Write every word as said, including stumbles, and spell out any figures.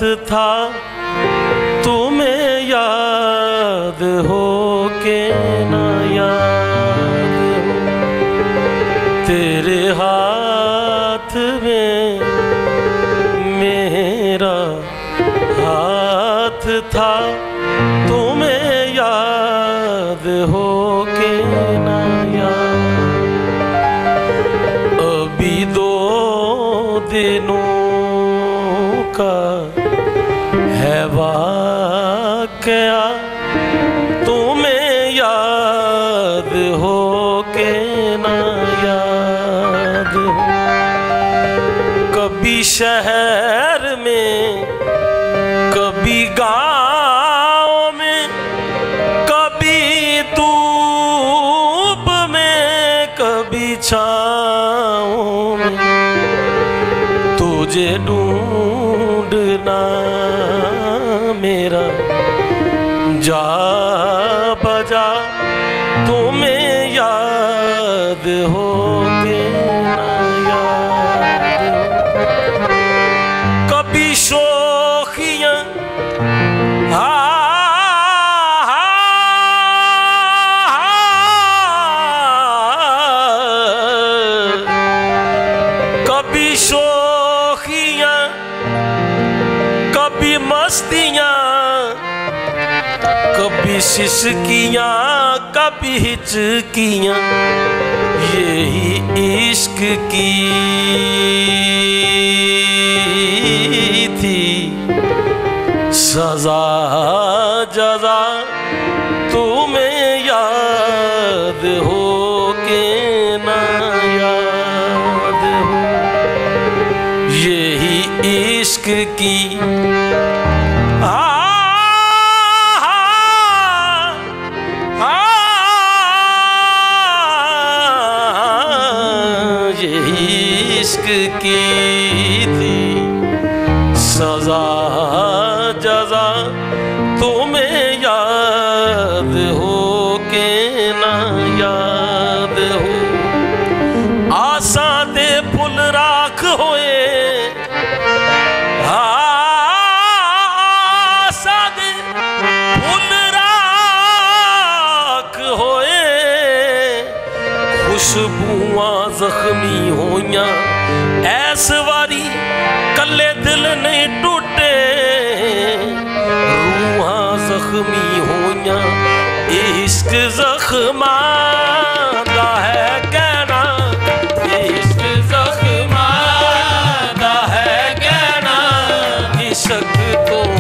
था तुम्हें याद हो के ना याद हो। तेरे हाथ में मेरा हाथ था तुम्हें याद हो के ना याद। अभी दो दिनों का है वाकया तुम्हें याद हो के ना याद हो। कभी शहर में कभी गाँव में कभी धूप में कभी छाँव में तुझे ढूंढना मेरा जा बजा तुम्हें याद हो के ना याद हो। कभी शोखियाँ कभी शोखियाँ कभी मस्तियाँ कभी सिसकियाँ कभी हिचकियाँ यही इश्क की थी सजा जजा तुम्हें याद हो के ना याद हो। यही इश्क की यही इश्क की थी सजा जजा तुम्हें याद हो के ना याद हो। आसा दे फुल राख होए आसा दे फुल राख होए खुशबुआं जख्मी होइयां ऐस वारी कले दिल नहीं टूटे रूहां जख्मी होइयां इश्क जख्मा दा है कहना इश्क जख्मा दा है कहना इश्क तो